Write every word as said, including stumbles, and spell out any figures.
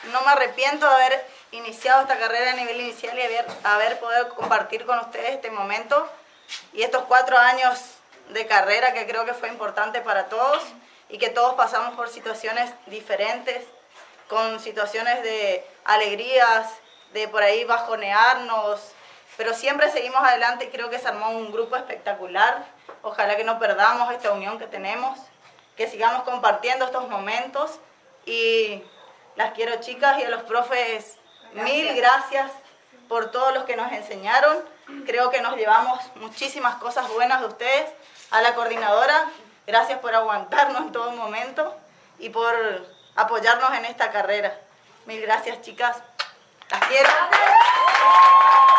no me arrepiento de haber iniciado esta carrera a nivel inicial y haber, haber podido compartir con ustedes este momento y estos cuatro años de carrera que creo que fue importante para todos y que todos pasamos por situaciones diferentes, con situaciones de alegrías, de por ahí bajonearnos, pero siempre seguimos adelante y creo que se armó un grupo espectacular. Ojalá que no perdamos esta unión que tenemos, que sigamos compartiendo estos momentos y las quiero, chicas, y a los profes, gracias. Mil gracias por todos los que nos enseñaron. Creo que nos llevamos muchísimas cosas buenas de ustedes. A la coordinadora, gracias por aguantarnos en todo momento y por apoyarnos en esta carrera. Mil gracias, chicas. Las quiero.